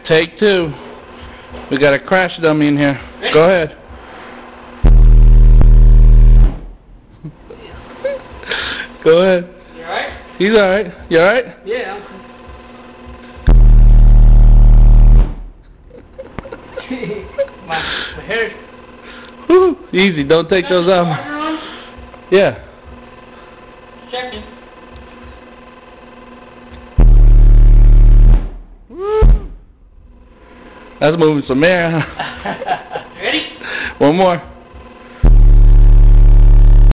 Take two. We got a crash dummy in here. Ready? Go ahead. Go ahead. You alright? He's alright. You alright? Yeah. my hair. Woo. Easy. Don't take those off. Yeah. Checking. Woo. That's moving some air. Ready? One more.